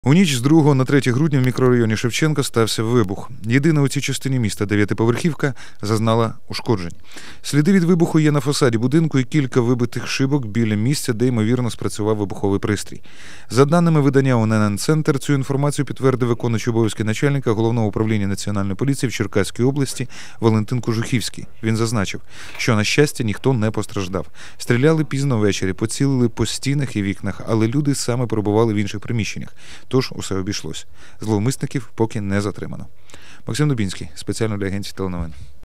У ніч з 2 на 3 грудня в мікрорайоні Шевченка стався вибух. Єдина у цій частині міста дев'ятиповерхівка зазнала ушкоджень. Сліди від вибуху є на фасаді будинку і кілька вибитих шибок біля місця, де, ймовірно, спрацював вибуховий пристрій. За даними видання УНН-центр, цю інформацію підтвердив виконуючий обов'язки начальника Головного управління Національної поліції в Черкаській області Валентин Кожухівський. Він зазначив, що, на щастя, ніхто не постраждав. Стріляли пізно ввечері, поцілили по стінах і вікнах, але люди саме перебували в інших приміщеннях. Тож усе обійшлось. Зловмисників поки не затримано. Максим Дубінський, спеціально для агенції теленовин.